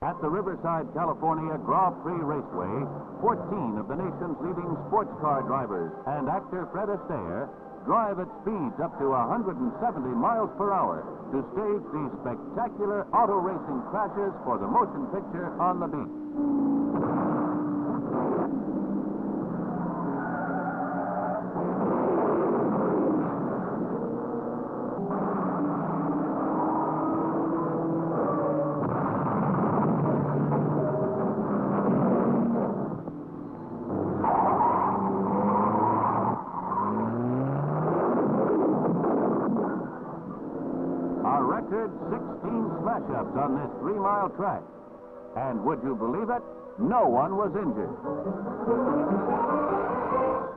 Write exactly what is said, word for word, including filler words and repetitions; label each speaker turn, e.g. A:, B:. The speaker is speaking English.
A: At the Riverside, California Grand Prix Raceway, fourteen of the nation's leading sports car drivers and actor Fred Astaire drive at speeds up to one hundred seventy miles per hour to stage these spectacular auto racing crashes for the motion picture On the Beat. sixteen smash-ups on this three-mile track. And would you believe it? No one was injured.